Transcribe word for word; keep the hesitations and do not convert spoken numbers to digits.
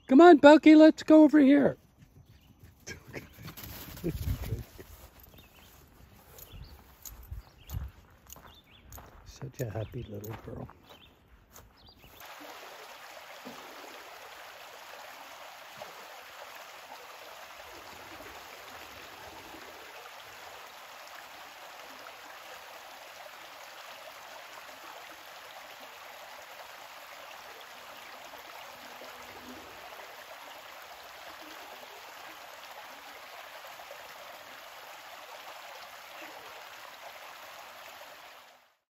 Come on, Pokey, let's go over here. Such a happy little girl.